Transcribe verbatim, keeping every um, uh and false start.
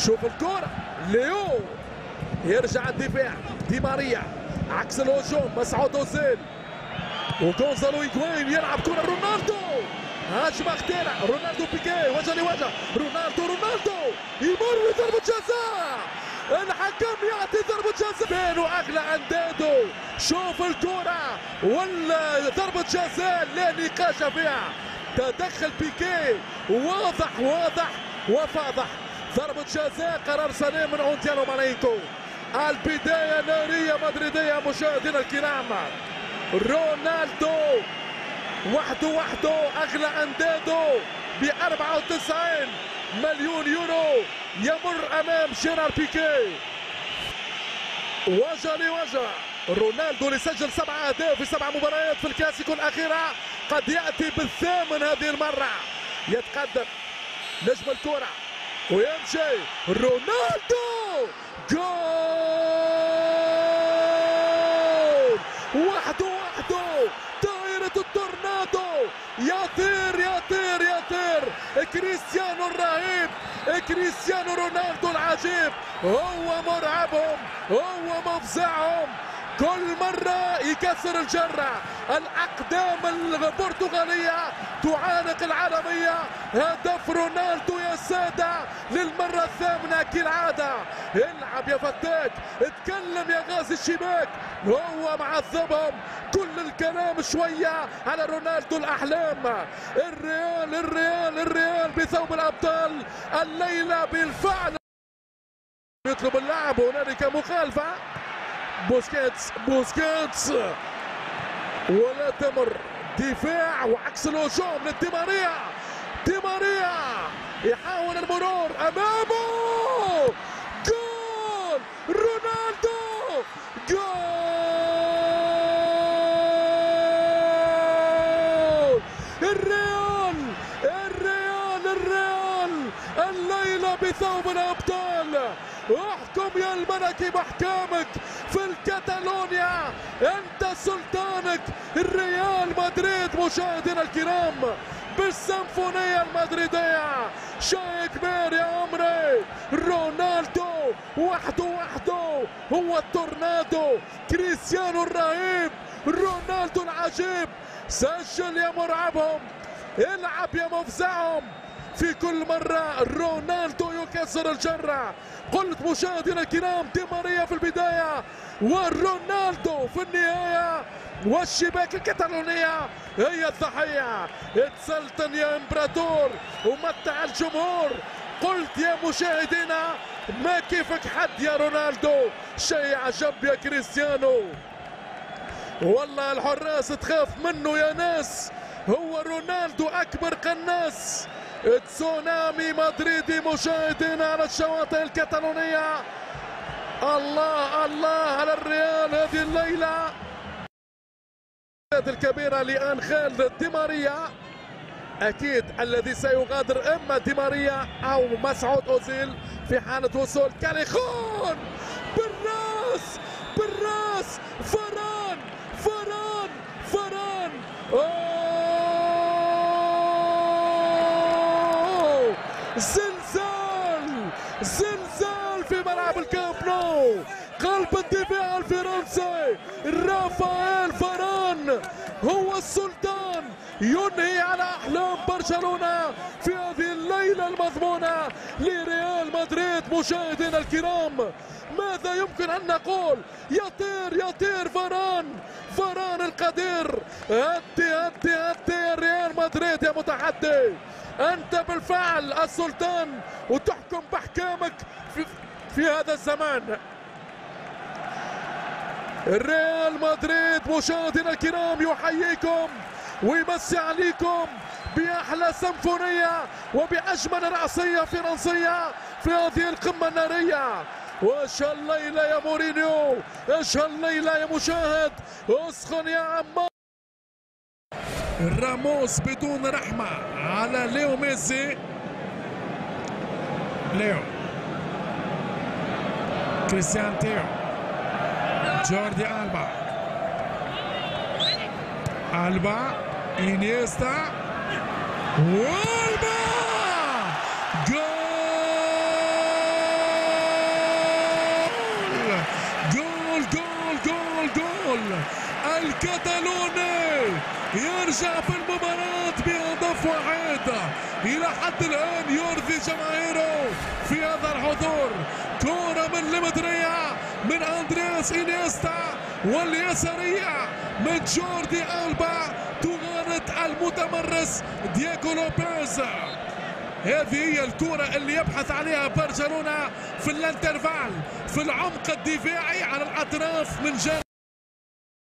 شوف الكرة ليو يرجع الدفاع دي ماريا عكس الهجوم مسعود اوزيل وغونزالو إيغوين يلعب كرة رونالدو هجمة خطيرة رونالدو بيكي وجه لوجه رونالدو رونالدو يمر ضربة جزاء الحكم يعطي ضربة جزاء بينه أغلى أندادو شوف الكرة ولا ضربة جزاء لا نقاش فيها تدخل بيكي واضح واضح وفاضح ضربة جزاء قرار سليم من أونتيانو مالينكو البداية نارية مدريدية مشاهدينا الكرام رونالدو وحده وحده أغلى أندادو ب أربعة وتسعين مليون يورو يمر أمام جيرار بيكي وجه لوجه رونالدو اللي سجل سبعة أهداف في سبع مباريات في الكلاسيكو الأخيرة قد يأتي بالثامن هذه المرة يتقدم نجم الكرة ويمشي رونالدو جول وحده وحده دائرة التورنادو يطير يطير يطير كريستيانو الرهيب كريستيانو رونالدو العجيب هو مرعبهم هو مفزعهم كل مرة يكسر الجرة الأقدام البرتغالية تعانق العالمية هدف رونالدو يا سادة للمرة الثامنة كالعادة العب يا فتاك اتكلم يا غازي الشباك هو معذبهم كل الكلام شوية على رونالدو الأحلام الريال الريال الريال بثوب الأبطال الليلة بالفعل يطلب اللعب هنالك مخالفة بوسكيتس بوسكيتس ولا تمر دفاع وعكس الهجوم لدي ماريا دي ماريا يحاول المرور امامه جول رونالدو جول الريال الريال الريال الليلة بثوب الابطال احكم يا الملكي باحكامك في الكتالونيا انت سلطانك الريال مدريد مشاهدينا الكرام بالسيمفونية المدريدية شيء كبير يا عمري رونالدو وحده وحده هو التورنادو كريستيانو الرهيب رونالدو العجيب سجل يا مرعبهم العب يا مفزعهم في كل مرة رونالدو يكسر الجرة قلت مشاهدينا الكرام دي ماريا في البداية ورونالدو في النهاية والشباك الكتالونية هي الضحية اتسلطن يا امبراطور ومتع الجمهور قلت يا مشاهدينا ما كيفك حد يا رونالدو شيء عجب يا كريستيانو والله الحراس تخاف منه يا ناس هو رونالدو أكبر قناص تسونامي مدريدي مشاهدينا على الشواطئ الكتالونية الله الله على الريال هذه الليلة الكبيرة لأنخيل دي ماريا أكيد الذي سيغادر إما دي ماريا أو مسعود أوزيل في حالة وصول كاليخون بالراس بالراس فران فران فران أوه زلزال زلزال في ملعب الكامب نو قلب الدفاع الفرنسي رافائيل فاران هو السلطان ينهي على احلام برشلونه في هذه الليله المضمونه لريال مدريد مشاهدينا الكرام ماذا يمكن ان نقول يطير يطير فاران فاران القدير هدي هدي هدي ريال مدريد يا متحدي انت بالفعل السلطان وتحكم باحكامك في, في هذا الزمان ريال مدريد مشاهدينا الكرام يحييكم ويمسي عليكم بأحلى سيمفونية وبأجمل رأسية فرنسية في هذه القمة النارية وايش الليلة يا مورينيو ايش الليلة يا مشاهد اسخن يا عمار راموس بدون رحمة على ليو ميسي ليو كريستيان تيو جوردي ألبا ألبا إنيستا وألبا جول اسبانيول الكتالوني يرجع في المباراة بهدف واحد. إلى حد الآن يرضي جماهيره في هذا الحضور. كرة من لمدريا من أندرياس إنيستا، واليسارية من جوردي ألبا تغالط المتمرس دييغو لوبيز. هذه هي الكرة اللي يبحث عليها برشلونة في الانترفال، في العمق الدفاعي على الأطراف من جانب